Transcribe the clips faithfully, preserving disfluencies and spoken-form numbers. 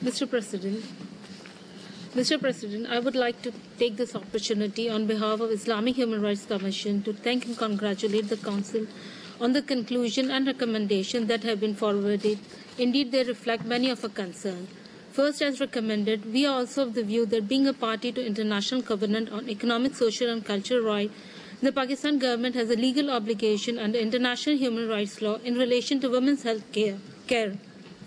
Mister President, Mister President, I would like to take this opportunity on behalf of Islamic Human Rights Commission to thank and congratulate the Council on the conclusion and recommendations that have been forwarded. Indeed, they reflect many of our concerns. First, as recommended, we are also of the view that being a party to International Covenant on Economic, Social and Cultural Rights, the Pakistan government has a legal obligation under international human rights law in relation to women's health care. care.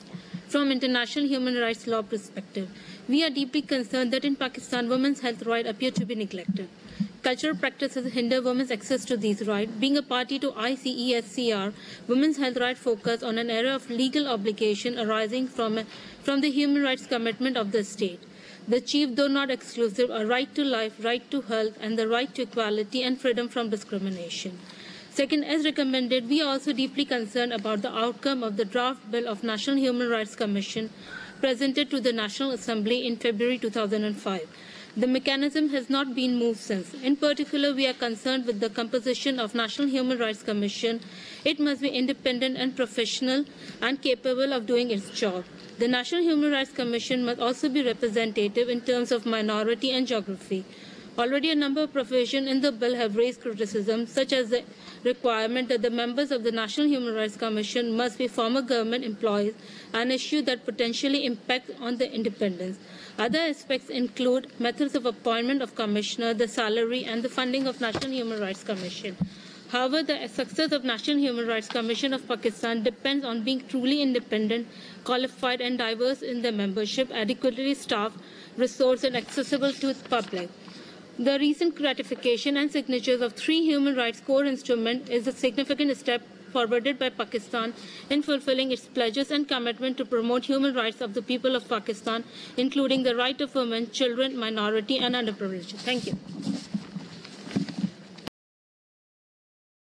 From international human rights law perspective, we are deeply concerned that in Pakistan, women's health rights appear to be neglected. Cultural practices hinder women's access to these rights. Being a party to I C E S C R, women's health rights focus on an area of legal obligation arising from, a, from the human rights commitment of the state. The chief, though not exclusive, are right to life, right to health, and the right to equality and freedom from discrimination. Second, as recommended, we are also deeply concerned about the outcome of the draft bill of National Human Rights Commission presented to the National Assembly in February two thousand five. The mechanism has not been moved since. In particular, we are concerned with the composition of National Human Rights Commission. It must be independent and professional and capable of doing its job. The National Human Rights Commission must also be representative in terms of minority and geography. Already a number of provisions in the bill have raised criticism, such as the requirement that the members of the National Human Rights Commission must be former government employees, an issue that potentially impacts on the independence. Other aspects include methods of appointment of commissioner, the salary, and the funding of National Human Rights Commission. However, the success of National Human Rights Commission of Pakistan depends on being truly independent, qualified, and diverse in their membership, adequately staffed, resourced, and accessible to the public. The recent ratification and signatures of three human rights core instruments is a significant step forwarded by Pakistan in fulfilling its pledges and commitment to promote human rights of the people of Pakistan, including the right of women, children, minority, and underprivileged. Thank you.